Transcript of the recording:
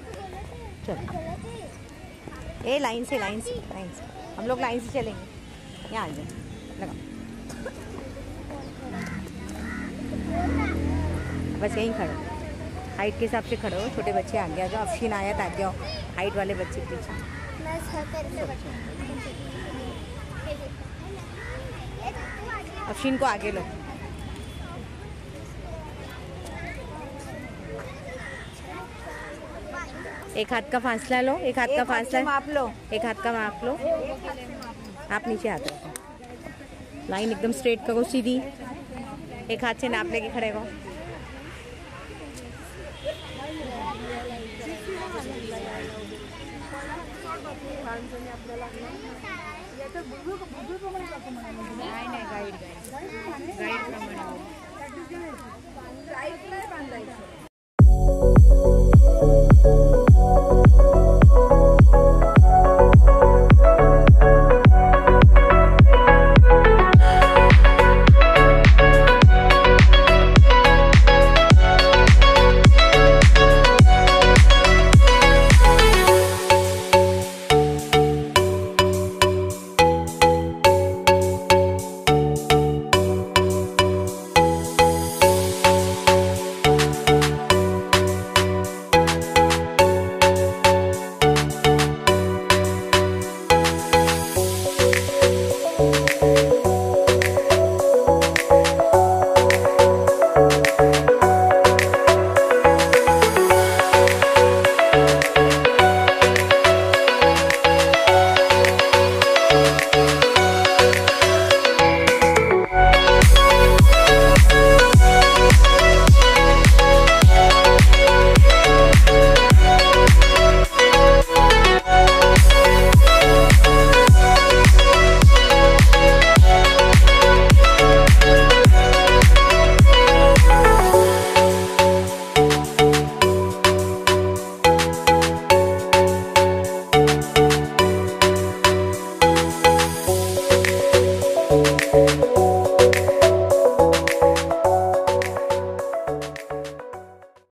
चलो a line से line से लाइन से, हम लोग लाइन से चलेंगे। यहाँ आ जाओ, लगा बस यहीं खड़ो, हाइट के हिसाब से खड़े हो। छोटे बच्चे आगे आ जाओ, अफशीन आया था आगे आओ, हाइट वाले बच्चे के पीछे। अफशीन को आगे लो। एक हाथ का फासला लो, एक हाथ का फासला माप लो, एक हाथ का माप लो। आप नीचे हाथ रखो, लाइन एकदम स्ट्रेट करो सीधी, एक हाथ से नाप लेके खड़े रहो। गाइड